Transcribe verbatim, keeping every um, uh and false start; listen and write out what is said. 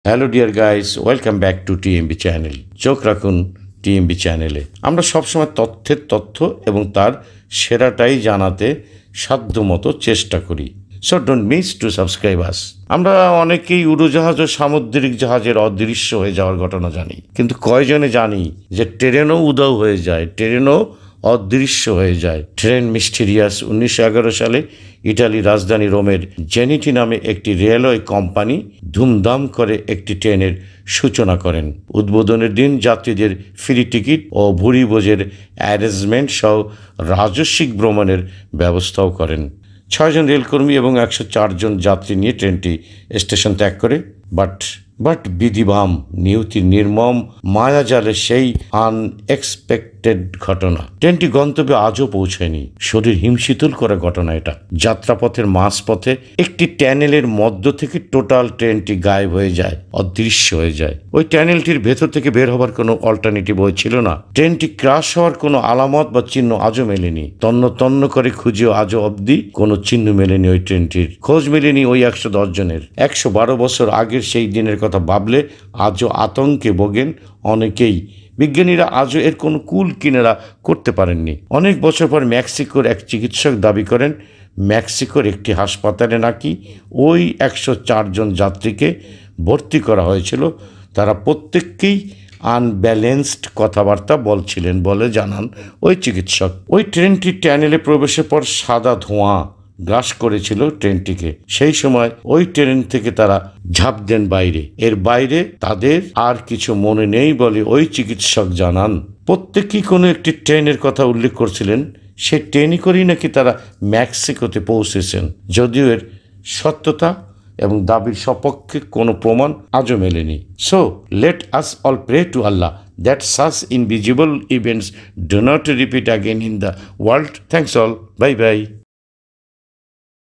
Hello dear guys, welcome back to TMB channel. চোখ রাখুন TMB চ্যানেলে। আমরা সবসময় তথ্যের তথ্য এবং তার সেরাটাই জানাতে সাধ্যমতো চেষ্টা করি। So don't miss to subscribe us. আমরা অনেকেই উড়োজাহাজ ও সামুদ্রিক জাহাজের অদৃশ্য হয়ে যাওয়ার ঘটনা জানি, কিন্তু কয়জনে জানি যে ট্রেনও উধাও হয়ে যায়, ট্রেনও অদৃশ্য হয়ে যায়। Train mysterious. উনিশশো এগারো সালে ইটালির রাজধানী রোমের জেনিটি নামে একটি রেলওয়ে কোম্পানি ধুমধাম করে একটি ট্রেনের সূচনা করেন। উদ্বোধনের দিন যাত্রীদের ফ্রি টিকিট ও ভুরি বোঝের অ্যারেঞ্জমেন্ট সহ রাজস্বিক ভ্রমণের ব্যবস্থাও করেন। ছয়জন রেলকর্মী এবং একশো চারজন যাত্রী নিয়ে ট্রেনটি স্টেশন ত্যাগ করে। বাট বাট বিধিবাম নিয়তির নির্মম মায়াজালে সেই আনএক্সপেক্টেড ঘটনা। ট্রেনটি গন্তব্যে আজও পৌঁছায়নি। শরীর হিমশীতল করা ঘটনা এটা। যাত্রাপথের মাঝপথে একটি ট্যানেলের মধ্য থেকে টোটাল ট্রেনটি গায়েব হয়ে যায়, অদৃশ্য হয়ে যায়। ওই ট্যানেলটির ভেতর থেকে বের হবার কোনো অল্টারনেটিভ ওয়ে ছিল না। ট্রেনটি ক্রাশ হওয়ার কোনো আলামত বা চিহ্ন আজও মেলেনি। তন্ন তন্ন করে খুঁজেও আজও অবধি কোনো চিহ্ন মেলেনি। ওই ট্রেনটির খোঁজ মেলেনি ওই একশো দশ জনের। একশো বারো বছর আগের সেই দিনের কথা ভাবলে আজও আতঙ্কে ভোগেন অনেকেই। বিজ্ঞানীরা আজও এর কোনো কুল কিনারা করতে পারেননি। অনেক বছর পর মেক্সিকোর এক চিকিৎসক দাবি করেন মেক্সিকোর একটি হাসপাতালে নাকি ওই একশো চারজন যাত্রীকে ভর্তি করা হয়েছিল। তারা প্রত্যেককেই আনব্যালেন্সড কথাবার্তা বলছিলেন বলে জানান ওই চিকিৎসক। ওই ট্রেনটি ট্যানেলে প্রবেশের পর সাদা ধোঁয়া গ্রাস করেছিল ট্রেনটিকে। সেই সময় ওই ট্রেন থেকে তারা ঝাঁপ দেন বাইরে। এর বাইরে তাদের আর কিছু মনে নেই বলে ওই চিকিৎসক জানান। প্রত্যেকেই কোনো একটি ট্রেনের কথা উল্লেখ করছিলেন। সে ট্রেনই করেই নাকি তারা মেক্সিকোতে পৌঁছেছেন, যদিও এর সত্যতা এবং দাবির সপক্ষে কোনো প্রমাণ আজও মেলেনি। So let us all pray to Allah that such invisible events do not repeat again in the world. Thanks all. Bye bye.